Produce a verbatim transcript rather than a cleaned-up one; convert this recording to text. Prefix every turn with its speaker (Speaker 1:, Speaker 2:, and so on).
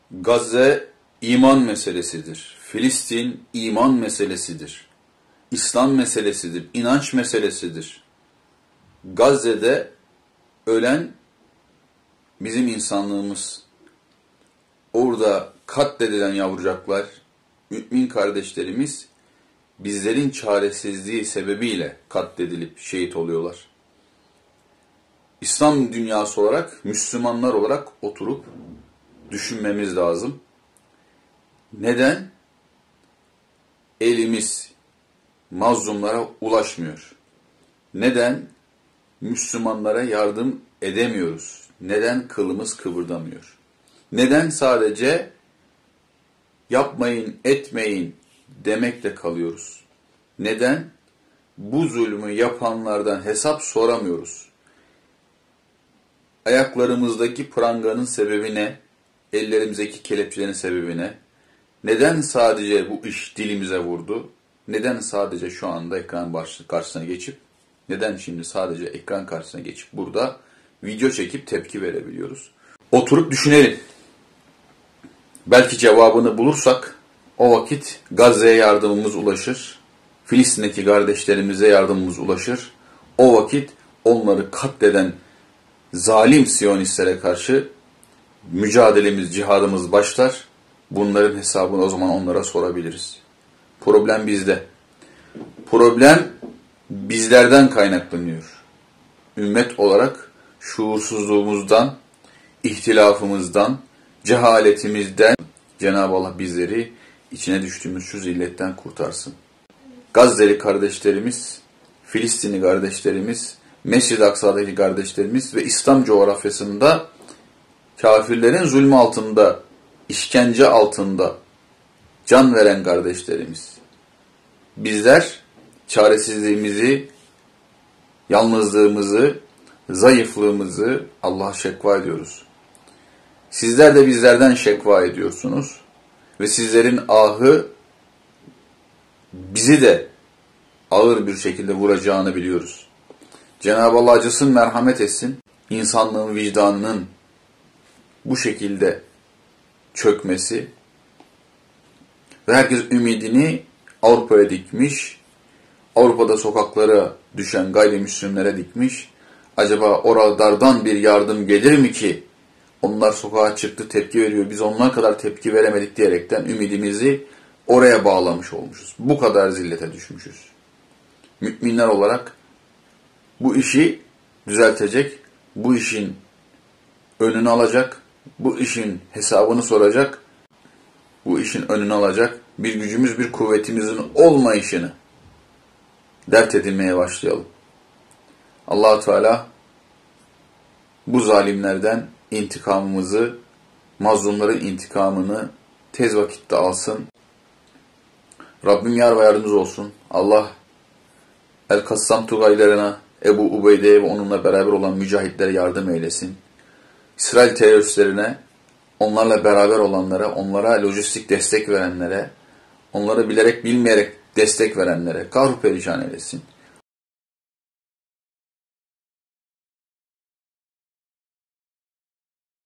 Speaker 1: Gazze iman meselesidir. Filistin iman meselesidir. İslam meselesidir. İnanç meselesidir. Gazze'de ölen bizim insanlığımız. Orada katledilen yavrucaklar, mümin kardeşlerimiz bizlerin çaresizliği sebebiyle katledilip şehit oluyorlar. İslam dünyası olarak, Müslümanlar olarak oturup düşünmemiz lazım. Neden elimiz mazlumlara ulaşmıyor? Neden Müslümanlara yardım edemiyoruz? Neden kılımız kıvırdamıyor? Neden sadece yapmayın, etmeyin demekle kalıyoruz? Neden bu zulmü yapanlardan hesap soramıyoruz? Ayaklarımızdaki pranganın sebebi ne? Ellerimizdeki kelepçelerin sebebi ne? Neden sadece bu iş dilimize vurdu? Neden sadece şu anda ekran karşısına geçip, neden şimdi sadece ekran karşısına geçip burada video çekip tepki verebiliyoruz? Oturup düşünelim. Belki cevabını bulursak o vakit Gazze'ye yardımımız ulaşır. Filistin'deki kardeşlerimize yardımımız ulaşır. O vakit onları katleden zalim Siyonistlere karşı mücadelemiz, cihadımız başlar. Bunların hesabını o zaman onlara sorabiliriz. Problem bizde. Problem bizlerden kaynaklanıyor. Ümmet olarak şuursuzluğumuzdan, ihtilafımızdan, cehaletimizden Cenab-ı Allah bizleri içine düştüğümüz şu zilletten kurtarsın. Gazze'li kardeşlerimiz, Filistinli kardeşlerimiz, Mescid-i Aksa'daki kardeşlerimiz ve İslam coğrafyasında kafirlerin zulmü altında, işkence altında can veren kardeşlerimiz. Bizler çaresizliğimizi, yalnızlığımızı, zayıflığımızı Allah'a şekva ediyoruz. Sizler de bizlerden şekva ediyorsunuz ve sizlerin ahı bizi de ağır bir şekilde vuracağını biliyoruz. Cenab-ı Allah acısın, merhamet etsin. İnsanlığın vicdanının bu şekilde çökmesi ve herkes ümidini Avrupa'ya dikmiş, Avrupa'da sokaklara düşen gayrimüslimlere dikmiş. Acaba oralardan bir yardım gelir mi ki onlar sokağa çıktı, tepki veriyor, biz onlar kadar tepki veremedik diyerekten ümidimizi oraya bağlamış olmuşuz. Bu kadar zillete düşmüşüz. Müminler olarak bu işi düzeltecek, bu işin önünü alacak, bu işin hesabını soracak, bu işin önünü alacak bir gücümüz, bir kuvvetimizin olmayışını dert edinmeye başlayalım. Allah-u Teala bu zalimlerden intikamımızı, mazlumların intikamını tez vakitte alsın. Rabbim yar ve yardımcımız olsun. Allah El-Kassam Tugaylarına, Ebu Ubeyde'ye ve onunla beraber olan mücahitlere yardım eylesin. İsrail teröristlerine, onlarla beraber olanlara, onlara lojistik destek verenlere, onlara bilerek bilmeyerek destek verenlere kahru perişan eylesin.